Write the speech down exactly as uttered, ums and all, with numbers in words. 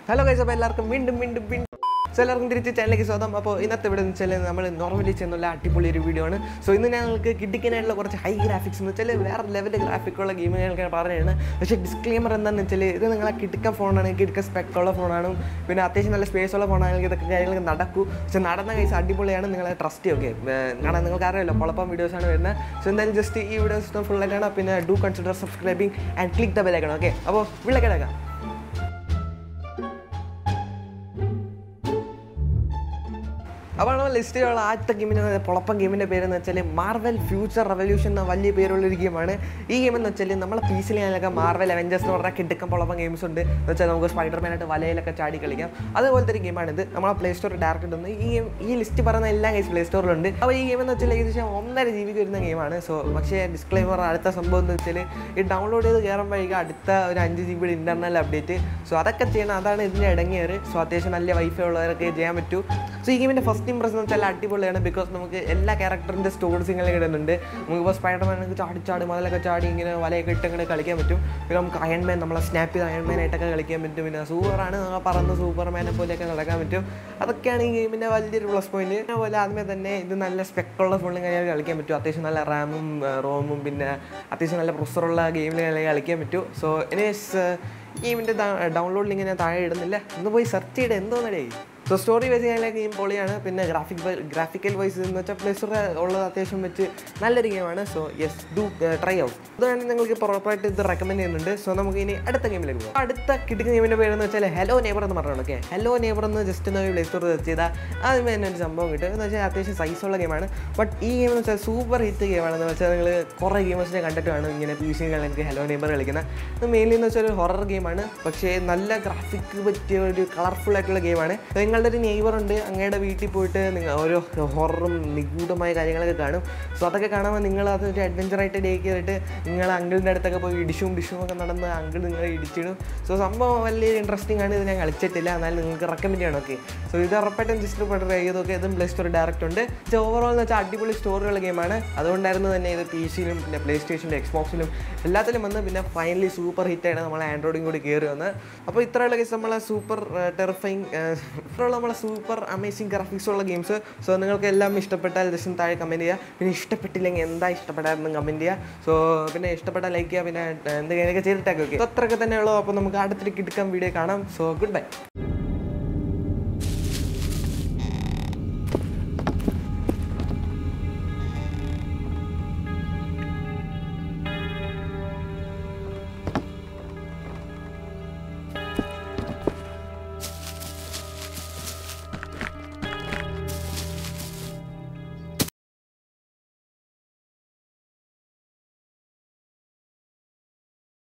Hello guys, അപ്പോൾ എല്ലാവർക്കും വീണ്ടും വീണ്ടും വീണ്ടും സോ എല്ലാവർക്കും തിരിച്ച് ചാനലിലേക്ക് സ്വാഗതം. അപ്പോൾ ഇന്നത്തെ ഇവിടെ വെച്ചാൽ നമ്മൾ നോർമലി ചെയ്യുന്നുള്ള അടിപൊളി ഒരു വീഡിയോ ആണ്. സോ ഇന്ന് ഞങ്ങൾക്ക് കിട്ടിക്കാനായിട്ടുള്ള കുറച്ച് ഹൈ ഗ്രാഫിക്സ് എന്ന് വെച്ചാൽ വേറെ ലെവൽ ഗ്രാഫിക്കുള്ള ഗെയിമുകളൊക്കെ പറയുകയാണ്. പക്ഷേ ഡിസ്ക്ലെയിമർ എന്താണെന്ന് വെച്ചാൽ ഇത് നിങ്ങളെ കിടക്ക ഫോണാണ്, കിടക്ക സ്പെക്കുള്ള ഫോണാണ്, പിന്നെ അത്യാവശ്യം നല്ല സ്പേസ് ഉള്ള ഫോണാണെങ്കിൽ ഇതൊക്കെ കാര്യങ്ങളൊക്കെ നടക്കൂ. പക്ഷേ നടന്ന കേസ് അടിപൊളിയാണ്, നിങ്ങളെ ട്രസ്റ്റ് ഓക്കെ. കാരണം നിങ്ങൾക്ക് അറിയാമല്ലോ കുഴപ്പം വീഡിയോസാണ് വരുന്നത്. സോ എന്തായാലും ജസ്റ്റ് ഈ വീഡിയോസ് ഫുള്ളായിട്ടാണ്. പിന്നെ do consider subscribing and click the bell icon. Okay, അപ്പോൾ വീട്ടിലേക്ക് കിടക്കാം. അപ്പോൾ നമ്മൾ ലിസ്റ്റിലുള്ള ആദ്യത്തെ ഗെയിമിന് പൊളപ്പം ഗെയിമിൻ്റെ പേരെന്ന് വെച്ചാൽ മാർവൽ ഫ്യൂച്ചർ റെവല്യൂഷൻ എന്ന വലിയ പേരുള്ളൊരു ഗെയിമാണ്. ഈ ഗെയിം എന്ന് വെച്ചാൽ നമ്മളെ പി സിയിൽ ഞാനൊക്കെ മാർവൽ അവഞ്ചേഴ്സ് എന്ന് പറഞ്ഞാൽ കിടക്കം പൊളപ്പം ഗെയിംസ് ഉണ്ട്. എന്ന് വെച്ചാൽ നമുക്ക് സ്പൈഡർമാനായിട്ട് വലയിലൊക്കെ ചാടി കളിക്കാം. അതുപോലത്തെ ഒരു ഗെയിമാണിത്. നമ്മളെ പ്ലേ സ്റ്റോർ ഡയറക്റ്റ് ഇടുന്നത് ഈ ഗെയിം ഈ ലിസ്റ്റ് പറയുന്ന എല്ലാ ഗെയിം പ്ലേ സ്റ്റോറിലുണ്ട്. അപ്പോൾ ഈ ഗെയിം എന്ന് വെച്ചാൽ ഏകദേശം ഒന്നര ജി ബിക്ക് വരുന്ന ഗെയിമാണ്. സോ പക്ഷേ ഡിസ്ക്ലെയിമർ അടുത്ത സംഭവം എന്ന് വെച്ചാൽ ഈ ഡൗൺലോഡ് ചെയ്ത് കയറുമ്പോഴേക്കും അടുത്ത ഒരു അഞ്ച് ജി ബിയുടെ ഇൻ്റർണൽ അപ്ഡേറ്റ്. സോ അതൊക്കെ ചെയ്യണം, അതാണ് ഇതിൻ്റെ ഇടങ്ങിയത്. സോ അത്യാവശ്യം നല്ല വൈഫൈ ഉള്ളവരൊക്കെ ചെയ്യാൻ പറ്റൂ. സോ ഈ ഗെയിമിൻ്റെ ഫസ്റ്റ് ഇംപ്രഷൻ എന്ന് വെച്ചാൽ അടിപൊളിയാണ്. ബിക്കോസ് നമുക്ക് എല്ലാ ക്യാരക്ടറിൻ്റെ സ്റ്റോറീസ് ഇങ്ങനെ ഇടുന്നുണ്ട്. നമുക്കിപ്പോൾ സ്പൈഡർമാനൊക്കെ ചാടി ചാടി മതിലൊക്കെ ചാടി ഇങ്ങനെ വലയൊക്കെ ഇട്ട് ഇങ്ങനെ കളിക്കാൻ പറ്റും. പിന്നെ നമുക്ക് അയൺമാൻ നമ്മളെ സ്നാപ്പ് ചെയ്ത് അയൺമാനായിട്ടൊക്കെ കളിക്കാൻ പറ്റും. പിന്നെ സൂപ്പറാണ്, പറന്ന് സൂപ്പർമാനെ പോലെയൊക്കെ നടക്കാൻ പറ്റും. അതൊക്കെയാണ് ഈ ഗെയിമിൻ്റെ വലിയൊരു പ്ലസ് പോയിന്റ്. അതുപോലെ ആദ്യമേ തന്നെ ഇത് നല്ല സ്പെക്കുള്ള ഫോണിൽ കഴിഞ്ഞാൽ കളിക്കാൻ പറ്റും. അത്യാവശ്യം നല്ല റാമും റോമും പിന്നെ അത്യാവശ്യം നല്ല പ്രൊസറുള്ള ഗെയിമിൽ കളിക്കാൻ പറ്റും. സോ എനിവേസ് ഗെയിമിൻ്റെ ഡൗൺലോഡ് ലിങ്ക് ഞാൻ താഴെ ഇടുന്നില്ല, ഒന്ന് പോയി സെർച്ച് ചെയ്ത് എന്തോന്നടേ. സോ സ്റ്റോറി വൈസ് ഞാൻ ഗെയിം പൊളിയാണ്. പിന്നെ ഗ്രാഫിക് ഗ്രാഫിക്കൽ വൈസ് എന്ന് വെച്ചാൽ പ്ലേ സ്റ്റോർ ഉള്ളത് അത്യാവശ്യം വെച്ച് നല്ലൊരു ഗെയിമാണ്. So yes, do try out. അതുകൊണ്ട് നിങ്ങൾക്ക് പ്രോപ്പറായിട്ട് ഇത് റെക്കമെൻഡ് ചെയ്യുന്നുണ്ട്. സോ നമുക്ക് ഇനി അടുത്ത ഗെയിമിലേക്ക് പോകും. അടുത്ത കിട്ടുന്ന ഗെയിമിൻ്റെ പേരെന്ന് വെച്ചാൽ ഹലോ നെയ്ബർ എന്ന് പറഞ്ഞാൽ ഓക്കെ. ഹലോ നെയ്ബർ എന്ന് ജസ്റ്റ് ഒന്ന് പ്ലേ സ്റ്റോർ സെർച്ച് ചെയ്താൽ ആദ്യമേ തന്നെ ഒരു സംഭവം കിട്ടും. എന്ന് വെച്ചാൽ അത്യാവശ്യം സൈസുള്ള ഗെയിമാണ്. ബട്ട് ഈ ഗെയിം എന്ന് വെച്ചാൽ സൂപ്പർ ഹിറ്റ് ഗെയിമാണെന്ന് വെച്ചാൽ നിങ്ങൾ കുറേ ഗെയിമേഴ്സിനെ കണ്ടിട്ടാണ് ഇങ്ങനെ പി സി കളിക്ക് ഹലോ നെയ്ബർ കളിക്കുന്നത്. ഇത് മെയിൻലി എന്ന് വെച്ചാൽ ഒരു ഹൊറർ ഗെയിമാണ്. പക്ഷേ നല്ല ഗ്രാഫിക് പറ്റിയ ഒരു കളർഫുൾ ആയിട്ടുള്ള ഗെയിമാണ്. നിങ്ങളുടെ ഒരു നെയ്ബർ ഉണ്ട്, അങ്ങയുടെ വീട്ടിൽ പോയിട്ട് നിങ്ങൾ ഓരോ ഹൊററും നിഗൂഢമായ കാര്യങ്ങളൊക്കെ കാണും. സോ അതൊക്കെ കാണുമ്പോൾ നിങ്ങൾ അതൊരു അഡ്വഞ്ചറായിട്ട് ഡേക്ക് ചെയ്തിട്ട് നിങ്ങൾ അങ്കിളിൻ്റെ അടുത്തൊക്കെ പോയി ഇടിച്ചും ഡിഷും ഒക്കെ നടന്ന് അങ്കിൾ നിങ്ങളെ ഇടിച്ചിടും. സോ സംഭവം വലിയ ഇൻട്രസ്റ്റിംഗ് ആണ്. ഇത് ഞാൻ കളിച്ചിട്ടില്ല, എന്നാലും നിങ്ങൾക്ക് റെക്കമെൻഡ് ചെയ്യണം. ഓക്കെ, സോ ഇത് ഉറപ്പായിട്ടും ജസ്റ്റ് ട്രൈ ചെയ്തൊക്കെ. ഇതും പ്ലേ സ്റ്റോർ ഡയറക്റ്റ് ഉണ്ട്. ഓവറോൾ എന്ന് വെച്ചാൽ അടിപൊളി സ്റ്റോറിയുള്ള ഗെയിമാണ്. അതുകൊണ്ടായിരുന്നു തന്നെ ഇത് പി സിയിലും പിന്നെ പ്ലേ സ്റ്റേഷനിലും എക്സ്ബോക്സിലും എല്ലാത്തിലും വന്ന് പിന്നെ ഫൈനലി സൂപ്പർ ഹിറ്റായിട്ട് നമ്മളെ ആൻഡ്രോയിഡും കൂടി കയറി വന്ന്. അപ്പോൾ ഇത്രയുള്ള കേസ് നമ്മളെ സൂപ്പർ ടെറിഫൈങ് ഇത്രയുള്ള നമ്മളെ സൂപ്പർ അമേസിങ് ഗ്രാഫിക്സ് ഉള്ള ഗെയിംസ്. സോ നിങ്ങൾക്ക് എല്ലാം ഇഷ്ടപ്പെട്ടാൽ ജസ്റ്റ് താഴെ കമൻറ്റ് ചെയ്യുക. പിന്നെ ഇഷ്ടപ്പെട്ടില്ലെങ്കിൽ എന്താ ഇഷ്ടപ്പെടാമെന്ന് കമൻറ്റ് ചെയ്യുക. സോ പിന്നെ ഇഷ്ടപ്പെട്ടാൽ ലൈക്ക് ചെയ്യുക, പിന്നെ എന്തെങ്കിലുമൊക്കെ ചെയ്തിട്ടൊക്കെ ഓക്കെ. അത്രയൊക്കെ തന്നെയുള്ളൂ. അപ്പോൾ നമുക്ക് അടുത്തൊരു കിടക്കാൻ വീഡിയോ കാണാം. So good by.